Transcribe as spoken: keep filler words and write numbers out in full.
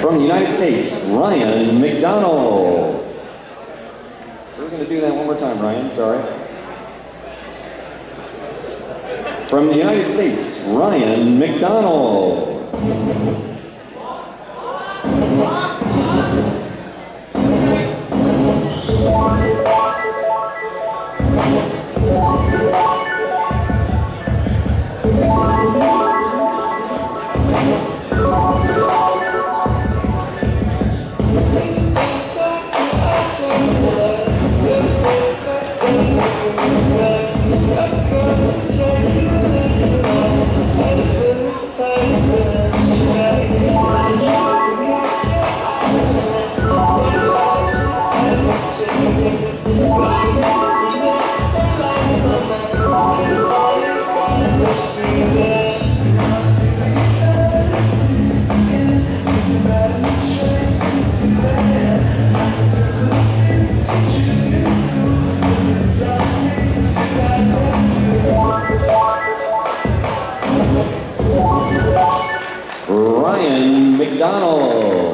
From the United States, Ryan McDonald. We're going to do that one more time, Ryan, sorry. From the United States, Ryan McDonald. Ryan McDonald.